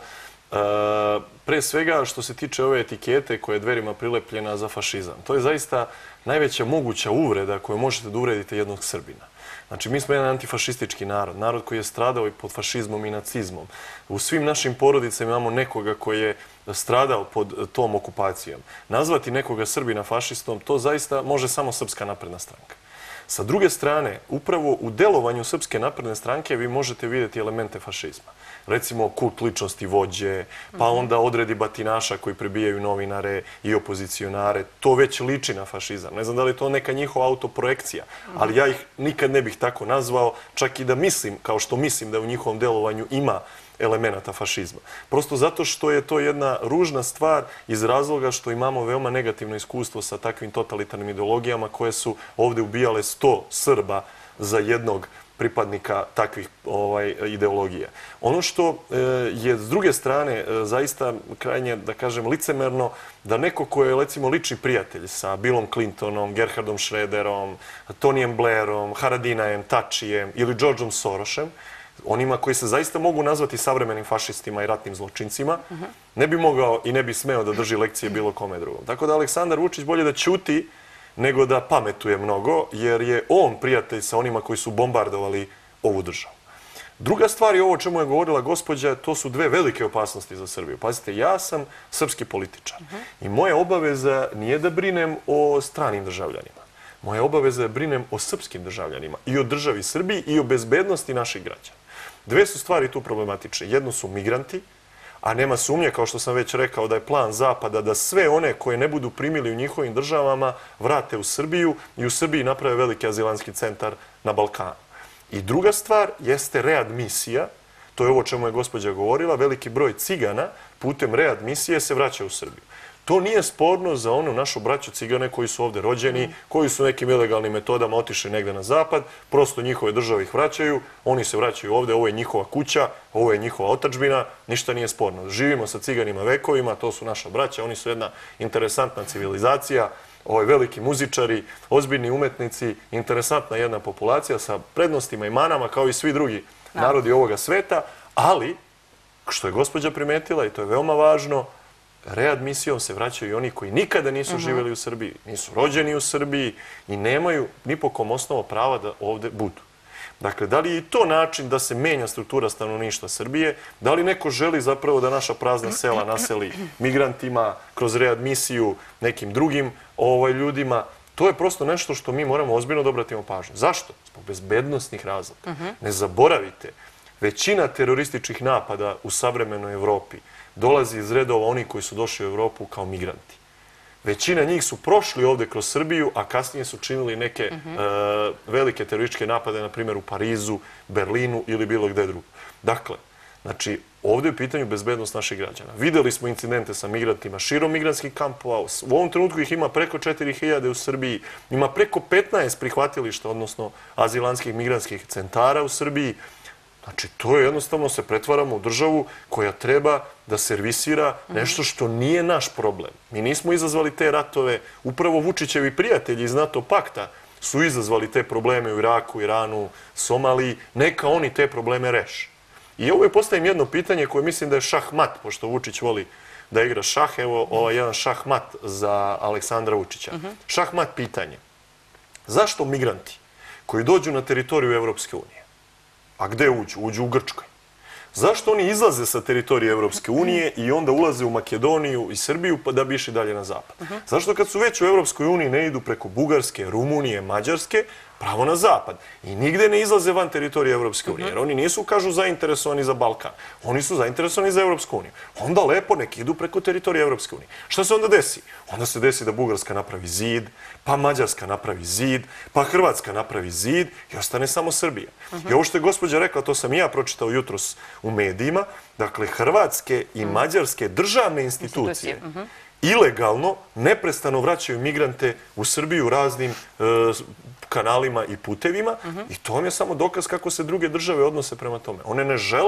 Pre svega, što se tiče ove etikete koja je dverima prilepljena za fašizam, to je zaista najveća moguća uvreda koju možete da uvredite jednog Srbina. Znači, mi smo jedan antifašistički narod, narod koji je stradao i pod fašizmom i nacizmom. U svim našim porodicama imamo nekoga koji je stradao pod tom okupacijom. Nazvati nekoga Srbina fašistom, to zaista može samo Srpska napredna stranka. Sa druge strane, upravo u delovanju Srpske napredne stranke vi možete vidjeti elemente fašizma. Recimo, kult ličnosti vođe, pa onda odredi batinaša koji prebijaju novinare i opozicionare. To već liči na fašizam. Ne znam da li je to neka njihova autoprojekcija, ali ja ih nikad ne bih tako nazvao, čak i da mislim, kao što mislim da u njihovom delovanju ima elemenata fašizma. Prosto zato što je to jedna ružna stvar iz razloga što imamo veoma negativno iskustvo sa takvim totalitarnim ideologijama koje su ovdje ubijale sto Srba za jednog pripadnika takvih ideologija. Ono što je s druge strane zaista krajnje, da kažem, licemerno, da neko ko je, recimo, lični prijatelj sa Billom Clintonom, Gerhardom Schröderom, Tonijem Blairom, Haradinajem, Tačijem ili Georgeom Sorošem, onima koji se zaista mogu nazvati savremenim fašistima i ratnim zločincima, ne bi mogao i ne bi smeo da drži lekcije bilo kome drugom. Tako da Aleksandar Vučić bolje da ćuti nego da pametuje mnogo, jer je on prijatelj sa onima koji su bombardovali ovu državu. Druga stvar je ovo o čemu je govorila gospođa, to su dve velike opasnosti za Srbiju. Pazite, ja sam srpski političar i moja obaveza nije da brinem o stranim državljanima. Moja obaveza je da brinem o srpskim državljanima i o državi Srbiji i o bezbednosti naših građana. Dve su stvari tu problematične. Jedno su migranti, a nema sumnje, kao što sam već rekao, da je plan Zapada da sve one koje ne budu primili u njihovim državama vrate u Srbiju i u Srbiji naprave veliki azilanski centar na Balkanu. I druga stvar jeste readmisija, to je ovo o čemu je gospođa govorila, veliki broj cigana putem readmisije se vraća u Srbiju. To nije sporno za onu našu braću cigane koji su ovdje rođeni, koji su nekim ilegalnim metodama otišli negde na zapad, prosto njihove države ih vraćaju, oni se vraćaju ovdje, ovo je njihova kuća, ovo je njihova otadžbina, ništa nije sporno. Živimo sa ciganima vekovima, to su naša braća, oni su jedna interesantna civilizacija, ovo je veliki muzičari, ozbiljni umetnici, interesantna jedna populacija sa prednostima i manama kao i svi drugi narodi ovoga sveta, ali, što je gospođa primetila i to je veoma važno, readmisijom se vraćaju i oni koji nikada nisu živjeli u Srbiji, nisu rođeni u Srbiji i nemaju ni po kom osnovu prava da ovdje budu. Dakle, da li je i to način da se menja struktura stanovništva Srbije? Da li neko želi zapravo da naša prazna sela naseli migrantima kroz readmisiju nekim drugim ljudima? To je prosto nešto što mi moramo ozbiljno da obratimo pažnju. Zašto? Zbog bezbednostnih razloga. Ne zaboravite, većina terorističkih napada u savremenoj Evropi dolazi iz redova onih koji su došli u Evropu kao migranti. Većina njih su prošli ovdje kroz Srbiju, a kasnije su činili neke velike terorističke napade, na primjer u Parizu, Berlinu ili bilo gde drugo. Dakle, znači, ovdje je u pitanju bezbednost naših građana. Videli smo incidente sa migrantima širom migrantskih kampova. U ovom trenutku ih ima preko četiri hiljade u Srbiji. Ima preko petnaest prihvatilišta, odnosno azilanskih migrantskih centara u Srbiji. Znači, to je jednostavno se pretvaramo u državu koja treba da servisira nešto što nije naš problem. Mi nismo izazvali te ratove. Upravo Vučićevi prijatelji iz NATO pakta su izazvali te probleme u Iraku, Iranu, Somaliji. Neka oni te probleme reše. I ovo je postavim jedno pitanje koje mislim da je šahmat, pošto Vučić voli da igra šah. Evo ovaj jedan šahmat za Aleksandra Vučića. Šahmat pitanje. Zašto migranti koji dođu na teritoriju Evropske unije, a gde uđu? Uđu u Grčkoj. Zašto oni izlaze sa teritorije Evropske unije i onda ulaze u Makedoniju i Srbiju da bi išli dalje na zapad? Zašto kad su već u Evropskoj uniji ne idu preko Bugarske, Rumunije, Mađarske, pravo na zapad? I nigde ne izlaze van teritorije Evropske unije, jer oni nisu, kažu, zainteresovani za Balkan. Oni su zainteresovani za Evropsku uniju. Onda lepo nek idu preko teritorije Evropske unije. Šta se onda desi? Onda se desi da Bugarska napravi zid, pa Mađarska napravi zid, pa Hrvatska napravi zid i ostane samo Srbija. I ovo što je gospođa rekla, to sam i ja pročitao jutros u medijima, dakle, hrvatske i mađarske državne institucije ilegalno, neprestano vraćaju migrante u Srbiju raznim kanalima i putevima i to vam je samo dokaz kako se druge države odnose prema tome. One ne žele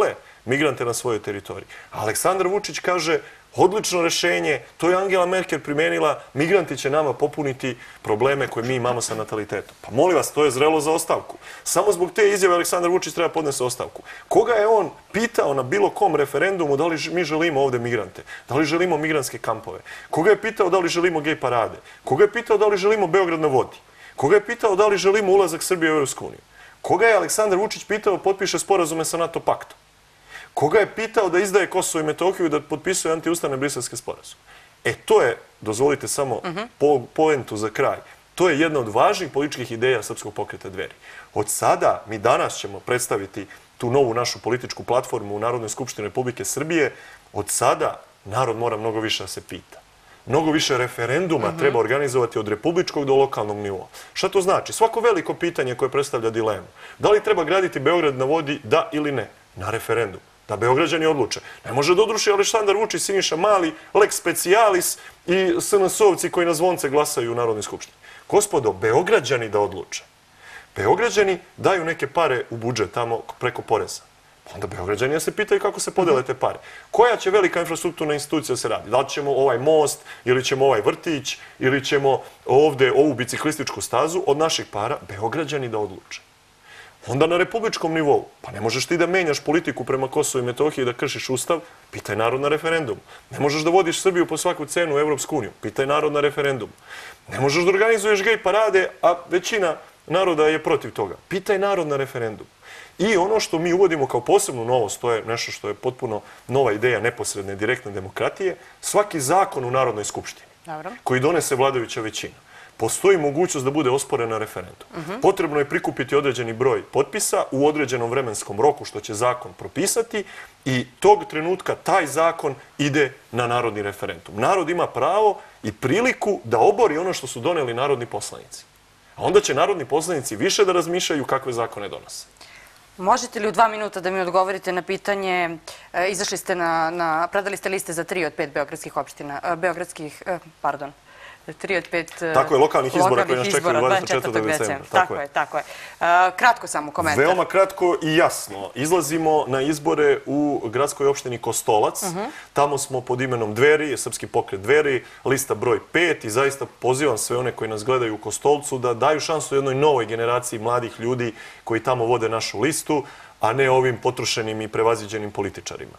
migrante na svojoj teritoriji. Aleksandar Vučić kaže odlično rešenje, to je Angela Merkel primenila, migranti će nama popuniti probleme koje mi imamo sa natalitetom. Pa molim vas, to je zrelo za ostavku. Samo zbog te izjave Aleksandar Vučić treba podnese ostavku. Koga je on pitao na bilo kom referendumu da li mi želimo ovde migrante? Da li želimo migrantske kampove? Koga je pitao da li želimo gej parade? Koga je pitao da li želimo Beograd na vodi? Koga je pitao da li želimo ulazak Srbije u Evropsku uniju? Koga je Aleksandar Vučić pitao da potpiše sporazume sa NATO paktom? Koga je pitao da izdaje Kosovo i Metohiju i da potpisuje antiustavne briselske sporazume? E, to je, dozvolite samo poentu za kraj, to je jedna od važnih političkih ideja Srpskog pokreta Dveri. Od sada, mi danas ćemo predstaviti tu novu našu političku platformu u Narodnoj skupštini Republike Srbije, od sada narod mora mnogo više da se pita. Mnogo više referenduma treba organizovati od republičkog do lokalnog nivoa. Šta to znači? Svako veliko pitanje koje predstavlja dilemu. Da li treba graditi Beograd na vodi, da ili ne? Na referendum. Da Beograđani odluče. Ne može da odruši Aleksandar Vučić, Siniša Mali, lex specialis i es en es-ovci koji na zvonce glasaju u Narodnoj skupštini. Gospodo, Beograđani da odluče. Beograđani daju neke pare u budžet tamo preko poreza. Onda Beograđani se pitaju kako se podele te pare. Koja će velika infrastrukturna institucija se radi? Da li ćemo ovaj most, ili ćemo ovaj vrtić, ili ćemo ovde ovu biciklističku stazu od naših para? Beograđani da odluče. Onda na republičkom nivou, pa ne možeš ti da menjaš politiku prema Kosovu i Metohiji i da kršiš ustav, pitaj narod na referendumu. Ne možeš da vodiš Srbiju po svaku cenu u Evropsku uniju, pitaj narod na referendumu. Ne možeš da organizuješ gej parade, a većina naroda je protiv toga. Pitaj narod na referendumu. I ono što mi uvodimo kao posebnu novost, to je nešto što je potpuno nova ideja neposredne direktne demokratije, svaki zakon u Narodnoj skupštini koji donese vladajuća većina, postoji mogućnost da bude osporen na referendum. Potrebno je prikupiti određeni broj potpisa u određenom vremenskom roku što će zakon propisati i tog trenutka taj zakon ide na narodni referendum. Narod ima pravo i priliku da obori ono što su doneli narodni poslanici. A onda će narodni poslanici više da razmišljaju kakve zakone donose. Možete li u dva minuta da mi odgovorite na pitanje, izašli ste na, predali ste liste za tri od pet beogradskih opština, beogradskih, pardon, tri od pet tako je, lokalnih izbora koji nas čekaju dvadeset četvrtog decembra. Tako je, tako je. Kratko samo komentar. Veoma kratko i jasno. Izlazimo na izbore u gradskoj opštini Kostolac. Tamo smo pod imenom Dveri, Srpski pokret Dveri, lista broj pet i zaista pozivam sve one koji nas gledaju u Kostolcu da daju šansu jednoj novoj generaciji mladih ljudi koji tamo vode našu listu, a ne ovim potrošenim i prevaziđenim političarima.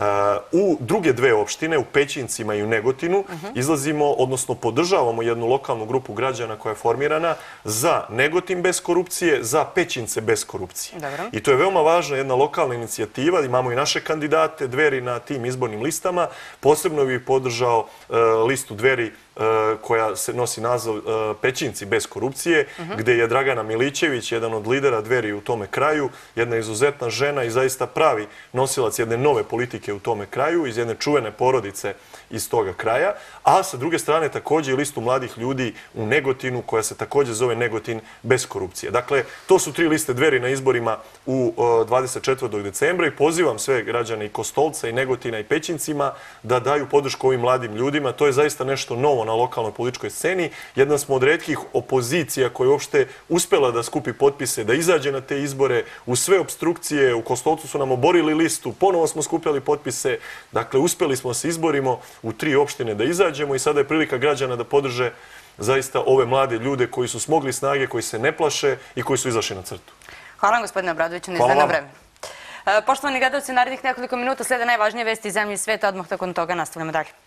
U druge dve opštine, u Pećincima i u Negotinu, izlazimo, odnosno podržavamo jednu lokalnu grupu građana koja je formirana za Negotin bez korupcije, za Pećince bez korupcije. I to je veoma važna jedna lokalna inicijativa. Imamo i naše kandidate Dveri na tim izbornim listama. Posebno bih podržao listu Dveri koja se nosi naziv Pećinci bez korupcije, gde je Dragana Milićević, jedan od lidera Dveri u tome kraju, jedna izuzetna žena i zaista pravi nosilac jedne nove politike u tome kraju, iz jedne čuvene porodice iz toga kraja, a sa druge strane takođe i listu mladih ljudi u Negotinu, koja se takođe zove Negotin bez korupcije. Dakle, to su tri liste Dveri na izborima u dvadeset četvrtog decembra i pozivam sve građane i Kostolca i Negotina i Pećincima da daju podršku ovim mladim ljudima. To je zaista nešto novo na lokalnoj političkoj sceni. Jedna smo od retkih opozicija koja je uopšte uspela da skupi potpise, da izađe na te izbore u sve obstrukcije. U Kostolcu su nam oborili listu, ponovo smo skupljali potpise. Dakle, uspeli smo se izborimo u tri opštine da izađemo i sada je prilika građana da podrže zaista ove mlade ljude koji su smogli snage, koji se ne plaše i koji su izašli na crtu. Hvala vam, gospodine Obradoviću, na izdvojeno vreme. Poštovani gledalci, u narednih nekoliko minuta slede najvažnije vesti iz zemlje i sveta, odmah nakon toga nastavljamo dalje.